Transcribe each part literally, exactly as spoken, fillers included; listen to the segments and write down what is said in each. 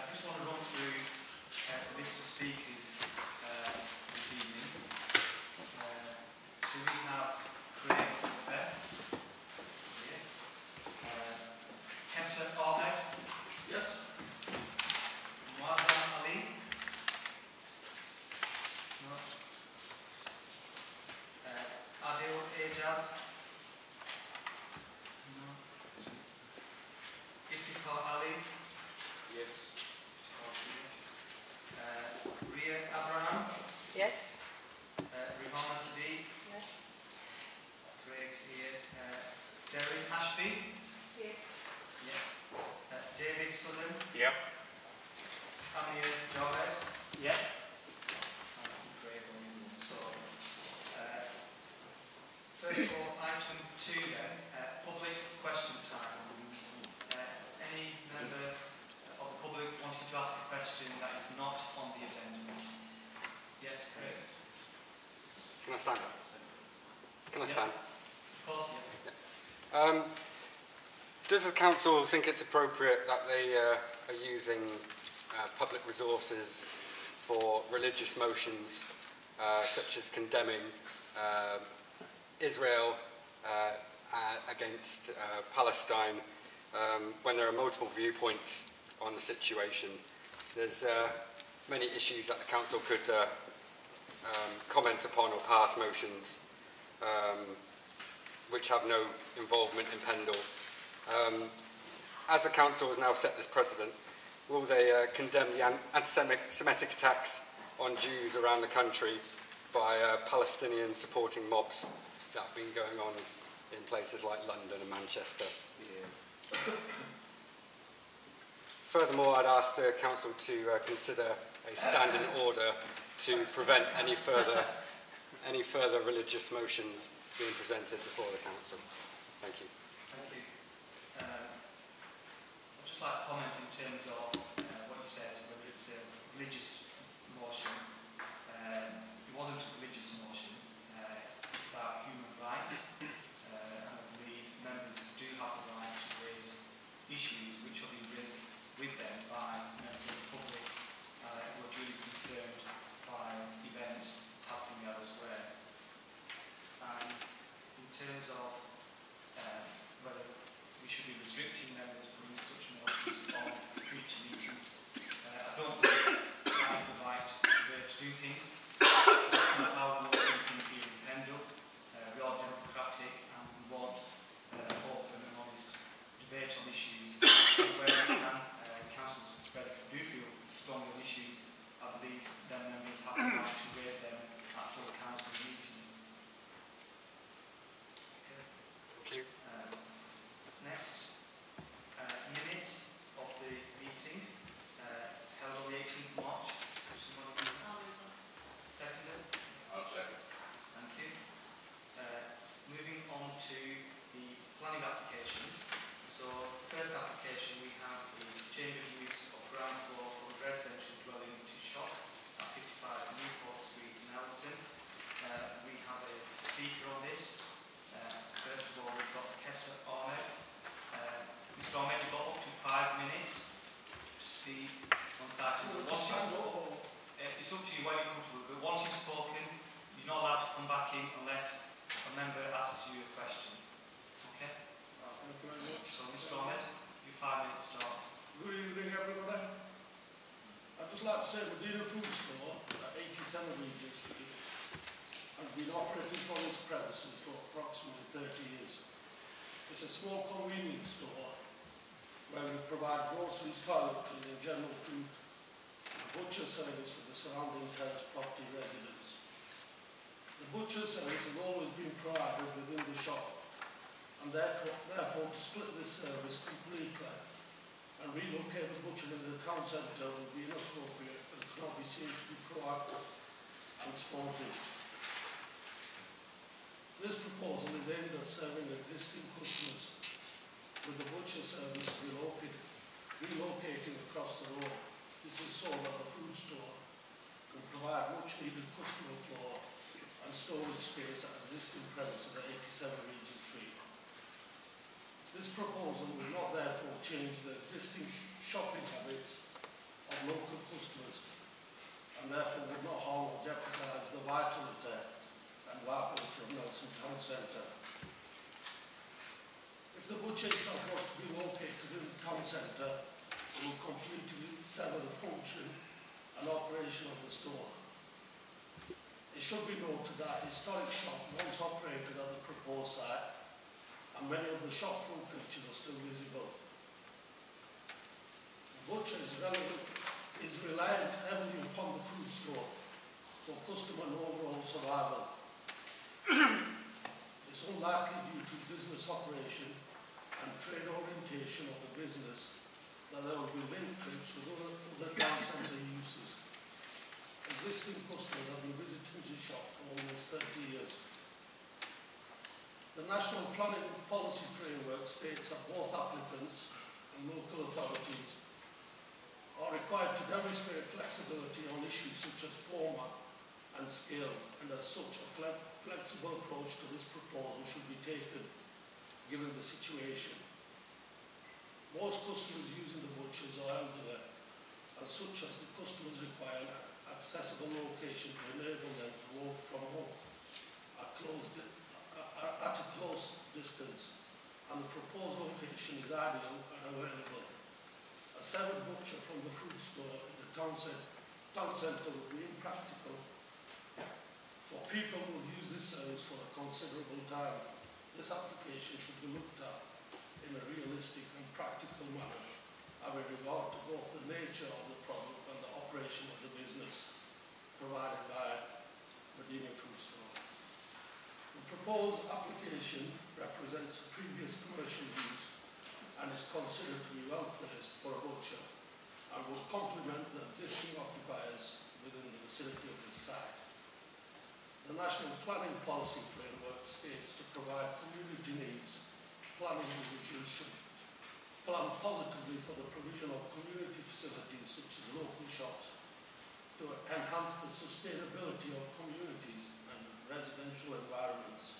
I just want to run through uh, the list of speakers uh, this evening. Uh, so we have Craig Beth here, uh, Kessa Ahmed, yes, Muazzam Ali, no, uh, Adil Ejaz, no, Iftikhar Ali, yes. Uh, Ria Abraham. Yes. Uh, Rihana Sadiq. Yes. Craig's here. Uh, Derek Ashby. Here. Yeah. Uh, David Sullen. Yep. Amir Jawed. Yep. And Craig on so, uh, first of all, item two then, uh, public question time. Uh, any member of the public wanting to ask a question that is not on the agenda? Yes, correct. Can I stand up? Can I Yeah. stand? Of course, yeah. Yeah. Um, does the council think it's appropriate that they uh, are using uh, public resources for religious motions uh, such as condemning uh, Israel uh, uh, against uh, Palestine um, when there are multiple viewpoints on the situation? There's uh, many issues that the council could uh, um, comment upon or pass motions um, which have no involvement in Pendle. Um, as the council has now set this precedent, will they uh, condemn the anti-Semitic attacks on Jews around the country by uh, Palestinian supporting mobs that have been going on in places like London and Manchester? Yeah. Furthermore, I'd ask the council to uh, consider a standing order to prevent any further any further religious motions being presented before the council. Thank you. Thank you. Uh, I'd just like to comment in terms of uh, what you said, whether it's a religious motion. Um, it wasn't a religious motion. Uh, it's about human rights. Uh, and I believe members do have the right to raise issues which are being raised with them by members of the public uh, who are duly concerned by events happening elsewhere. And in terms of uh, whether we should be restricting members putting such motions on future meetings, uh, I don't believe that is the right way to do things. That's not how we want things here in Pendle. Uh, we are democratic and we want uh, open and honest debate on issues. Where we can, uh, councils where they do feel strong on issues, I believe then members have the right to raise them at full council meetings. Okay. Thank you. Um, next, uh, minutes of the meeting uh, held on the eighteenth of March. Seconded? I'll second. Thank you. Uh, moving on to the planning applications. So, the first application we have is change of use of ground floor for a residential dwelling to shop at fifty-five Newport Street, Nelson. Uh, we have a speaker on this. Uh, first of all, we've got Kessa Ahmed. Uh, Mister Ahmed, you've got up to five minutes to speak on site. Once you, uh, it's up to you when you're comfortable, but once you've spoken, you're not allowed to come back in unless a member asks you a question. Okay? Thank you very much. So, Mister Ahmed, your five minutes start. Good evening, everybody. I'd just like to say Medina Food Store at eighty-seven Regent Street has been operating from its premises for approximately thirty years. It's a small convenience store where we provide groceries, toiletries and general food and butcher service for the surrounding terrace property residents. The butcher service has always been provided within the shop, and therefore, therefore to split this service completely and relocate the butcher in the town centre would be inappropriate and cannot be seen to be proactive and sportive. This proposal is aimed at serving existing customers, with the butcher service relocated, relocating across the road. This is so that the food store can provide much needed customer floor and storage space at existing premises at eighty-seven Regent Street. This proposal will not therefore change the existing sh shopping habits of local customers and therefore would not harm or jeopardise the vitality and viability of Nelson Town Centre. If the butcher's shop was to be located in the town centre, it will completely sever the function and operation of the store. It should be noted that a historic shop once operated at the proposed site and many of the shop front features are still visible. The butcher is, relevant, is reliant heavily upon the food store for customer and overall survival. It's unlikely due to business operation and trade orientation of the business that there will be link trips with other, other town centre uses. Existing customers have been visiting the shop for almost thirty years. The National Planning Policy Framework states that both applicants and local authorities are required to demonstrate flexibility on issues such as format and scale, and as such a fle flexible approach to this proposal should be taken given the situation. Most customers using the butchers are elderly, as such as the customers require an accessible location to enable them to walk from home at, close at a close distance, and the proposed location is ideal and available. A separate butcher from the food store in the town centre, town centre would be impractical for people who use this service for a considerable time. This application should be looked at in a realistic and practical manner, having regard to both the nature of the product and the operation of the business provided by Medina Food Store. The proposed application represents a previous commercial use and is considered to be well placed for a butcher and will complement the existing occupiers within the vicinity of this site. The National Planning Policy Framework states to provide community needs, planning divisions should plan positively for the provision of community facilities such as local shops to enhance the sustainability of communities and residential environments.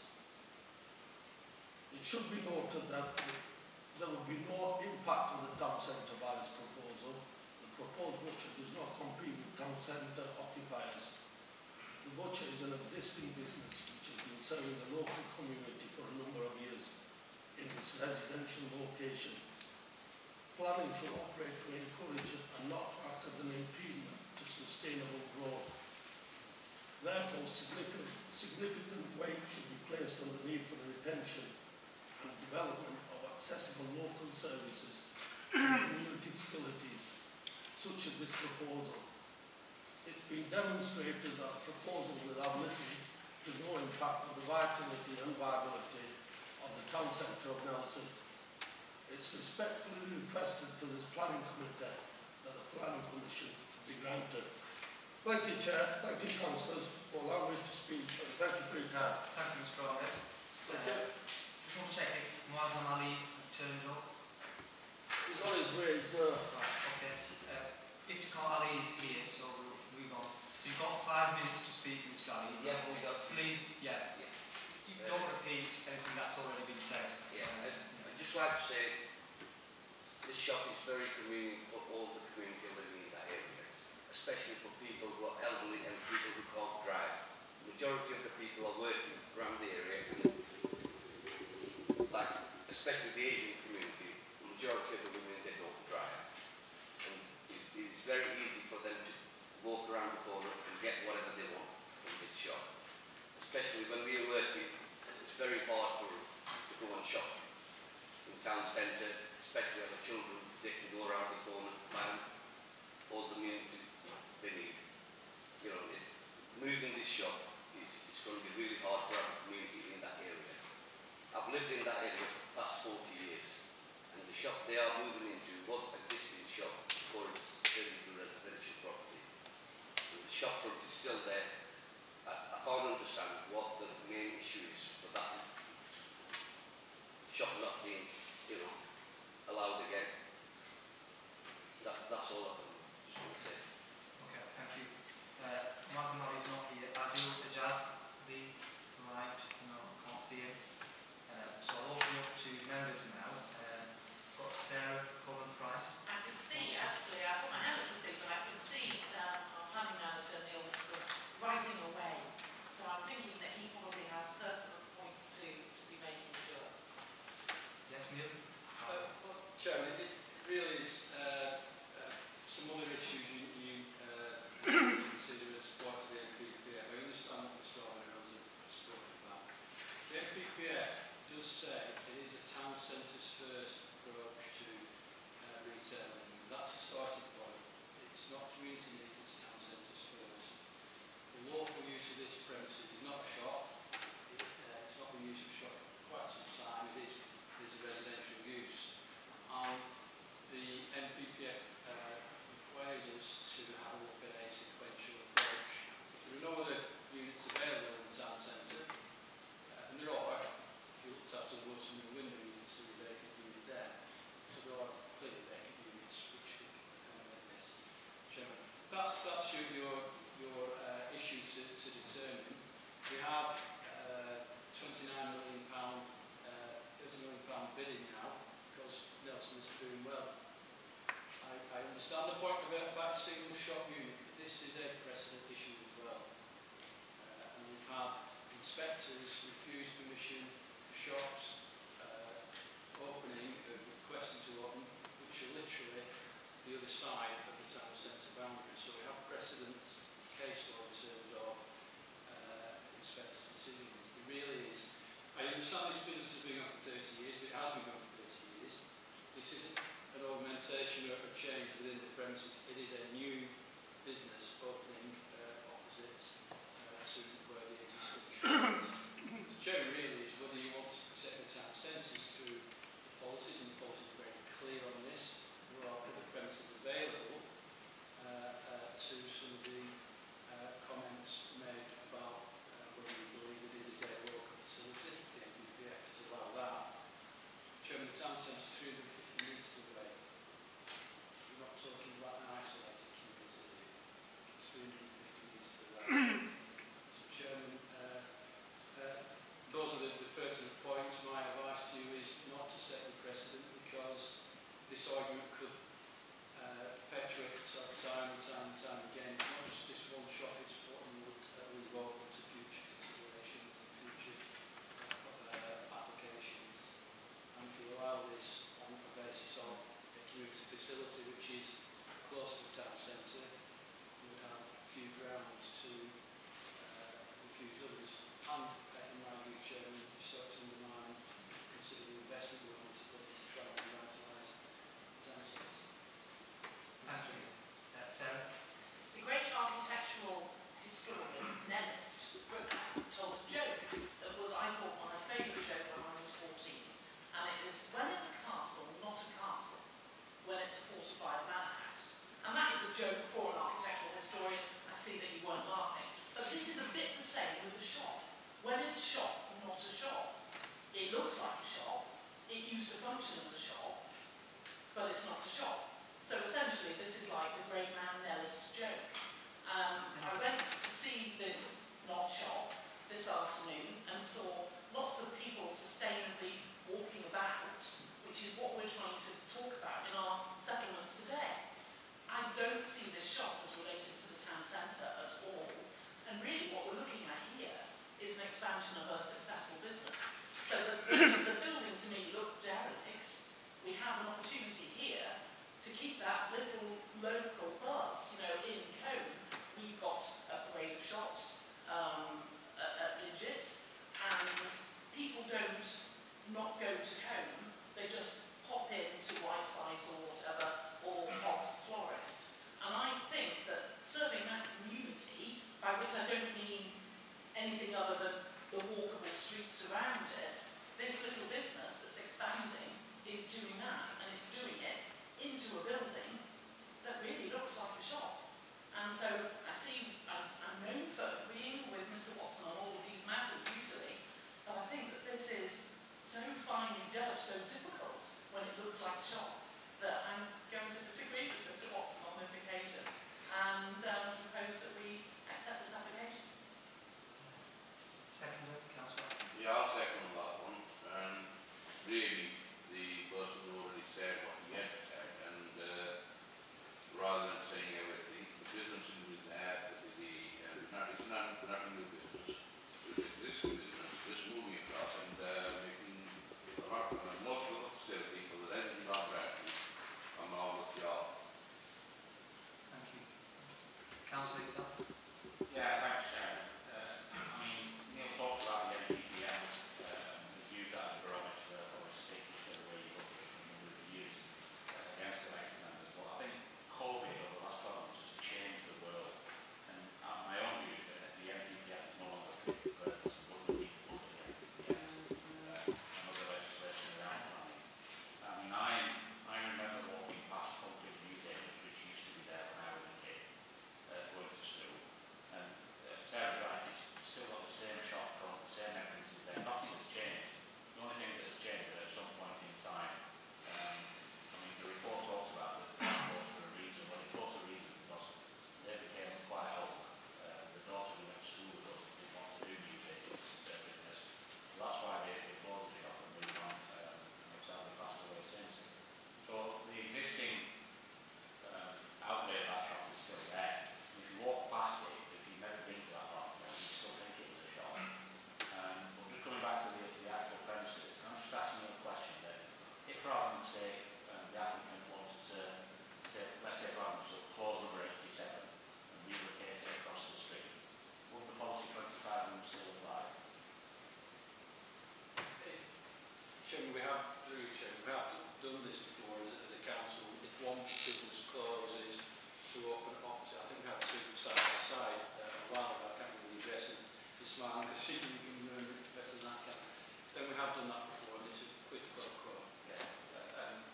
It should be noted that there will be no impact on the town centre by this proposal. The proposed butcher does not compete with town centre occupiers. The butcher is an existing business which has been serving the local community for a number of years in this residential location. Planning should operate to encourage it and not act as an impediment to sustainable growth. Therefore, significant, significant weight should be placed on the need for the retention and development of accessible local services and community facilities, such as this proposal. It's been demonstrated that the proposal will have little to no impact on the vitality and viability of the town centre of Nelson. It's respectfully requested to this planning committee that the planning permission be granted. Thank you, Chair. Thank you, Councillors, for allowing me to speak, and thank you for your time. Thank you, Mister Ahmed. Thank you. Just want to check if Muazzam Ali has turned up. He's on his way, he's, uh, Right, okay. Uh, Iftikhar Ali is here, so we'll move on. So you've got five minutes to speak, Mister Ali. Yeah, we got. Please, yeah. Yeah. You don't repeat anything that's already been said. Yeah, I'd, I'd just like to say this shop is very convenient for all the community living in that area, especially for people who are elderly and people who can't drive. The majority of the people are working around the area, like especially the Asian community. The majority of the women, they don't drive, and it, it's very easy for them to walk around the corner and get whatever they want from this shop. Especially when we are working, it's very hard for to go and shop in town centre, especially other children. They can go around the corner, find all the amenities they need. You know, it, moving this shop is it's going to be really hard for our community in that area. I've lived in that area for the past forty years, that's your, your, your uh, issue to, to determine. We have uh, twenty-nine million pounds, uh, thirty million pounds bidding now because Nelson is doing well. I, I understand the point about, about single shop unit, but this is a precedent issue as well. Uh, and we've had inspectors refuse permission for shops uh, opening, uh, requesting to open, which are literally the other side of the town centre boundary. So we have precedent case law in terms of uh, inspectors' decisions. It really is. I understand this business has been going for thirty years, but it has been going for thirty years. This isn't an augmentation or a change within the premises. It is a new business opening uh, opposite uh, to where the existing shop is. The chair really is whether you want to protect the town centres through policies, and the policies are very clear on this. There are other premises available uh, uh, to some of the uh, comments made about uh, whether you believe that it is a local facility. The N P P Act to allow that. Chairman, the town centre is three hundred and fifty metres away. We're not talking about an isolated community here. It's three hundred and fifty metres away. So, Chairman, uh, uh, those are the, the pertinent points. My advice to you is not to set the precedent, because this argument could uh, perpetuate itself time and time and time again. It's not just this one shop, it's what we would uh, leave open to future considerations and future uh, applications. And if you allow this on the basis of a community facility which is close to the town centre, you would have few grounds to uh, refuse others. And uh, in my view, Chairman, you sort of undermine consider the investment we're going to put into trying to revitalise the town centre. Thank you. Uh, Sarah? The great architectural historian Nellist told a joke that was, I thought, my favourite joke when I was fourteen. And it is, when is a castle not a castle? When it's a fortified manor house. And that is a joke for an architectural historian. I see that you weren't laughing. But this is a bit the same with the shop. When is a shop not a shop? It looks like a shop. It used to function as a shop, but it's not a shop. So essentially, this is like the great man Nellis joke. Um, I went to see this not shop this afternoon and saw lots of people sustainably walking about, which is what we're trying to talk about in our settlements today. I don't see this shop as related to the town centre at all. And really what we're looking at here is an expansion of a successful business. So the, the building to me looked derelict. We have an opportunity here to keep that little local buzz. You know, in Cone, we've got a parade of shops um, at, at Legit, and people don't not go to Cone, they just pop into Whitesides or whatever, or Hobbs Florist. And I think that serving that community, by which I don't mean anything other than the walkable streets around it, this little business that's expanding is doing that, and it's doing it into a building that really looks like a shop. And so I see, I'm, I'm known for being with Mister Watson on all of these matters usually, but I think that this is so finely judged, so difficult when it looks like a shop, that I'm going to disagree with Mister Watson on this occasion and um, propose that we accept this application. Second, Councillor. Yeah, I'll second that one. Um, really, the person already said what he had to say, and uh, rather than saying everything, the business is there, the, the, uh, not, it's not, not a new business. It's existing business, just moving across and uh, making a lot, uh, most of the facility for the resident of Bradley a marvellous job. Thank you. Councillor Ickham. Yeah, thanks, Chairman. Uh, I mean, Neil talked about the N P P M, um, use that as a barometer for a stick, whichever way you look at it, and we would use uh, against elected members. But I think COVID over the last twelve months has changed the world. And uh, my own view is that the N P P M is no longer fit for purpose and wouldn't need to look at the N P P M uh, and other legislation around planning. I mean, I, I remember walking past concrete newsagents which used to be there when I was a kid, uh, going to school. And uh, see you can learn better than that. Then we have done that before, and it's a quid pro quo. Yeah. Uh, um,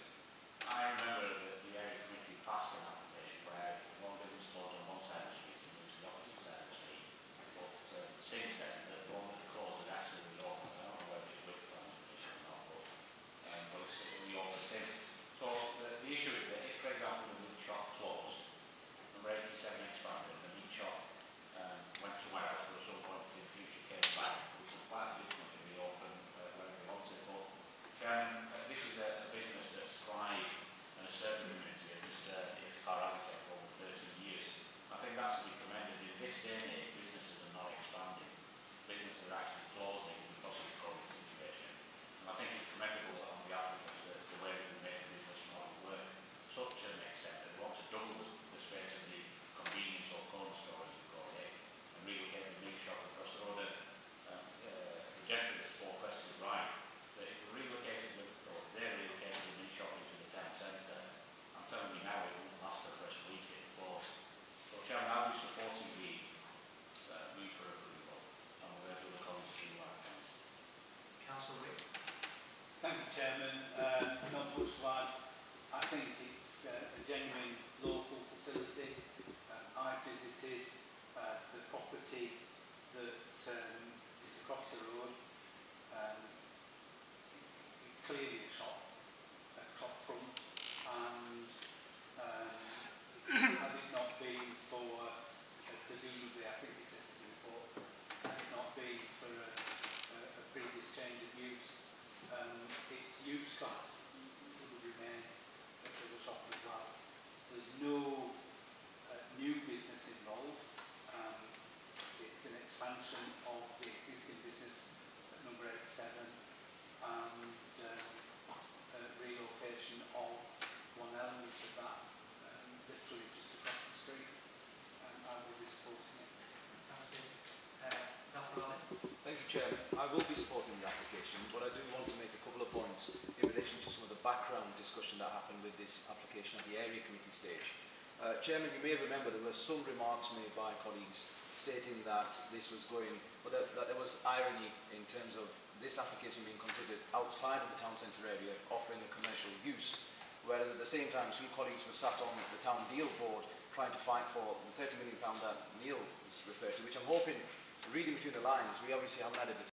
I remember that the area committee passed an application where one business closed on one side of the street and moved to the opposite side of the street. But uh, since then, the one that closed had actually reopened. I don't know whether it's with planning commission or not, but, um, but it's reopened since. So the, the issue is that if, for example, the meat shop closed, number eighty-seven expanded, and the meat shop um, went somewhere else, but at some point in the future came back, we can quite legitimately reopen uh, wherever we want it. But um, uh, this is a, a business that's thrived in a certain community, and just uh, if car architect for over thirty years. I think that's to be commended. In this day and age, businesses are not expanding. Businesses are actually closing because of the COVID situation. And I think it's commendable on the applicants that the way that we make the business model work, such an extent that we want to double the, the space of the convenience or cold storage, of course, eh, and relocate the meat shop across the road. And um, uh, the gentleman that spoke first is right, that if we relocated the, or they're relocating the meat shop into the town centre, I'm telling you now it won't last the first week it closed. So Chairman, I'll be supporting the uh, move for approval, and we're going to do the comments to you like things. Councillor Wick. Thank you, Chairman. Um, not much to add. I think it's uh, a genuine local facility. Um, I visited uh, the property that um, is across the road. Um, it, it's clearly a shop, a shop front, and um, had it not been for, uh, presumably, I think it says in the report, had it not been for a, a, a previous change of use, um, its use class would remain as a shop as well. There's no uh, new business involved. Um, it's an expansion of the existing business at number eighty-seven and um, uh, relocation of one element of that, um, literally just across the street. And I will be supporting it. Thanks, Steve. Uh, Zaffaroni. Thank you, Chairman. I will be supporting the application, but I do want to make a couple of points in relation to some of the background discussion that happened with this application at the area committee stage. Uh, Chairman, you may remember there were some remarks made by colleagues stating that this was going, but that, that there was irony in terms of this application being considered outside of the town centre area, offering a commercial use, whereas at the same time some colleagues were sat on the town deal board trying to fight for the thirty million pounds that Neil was referred to, which I'm hoping, reading between the lines, we obviously haven't had a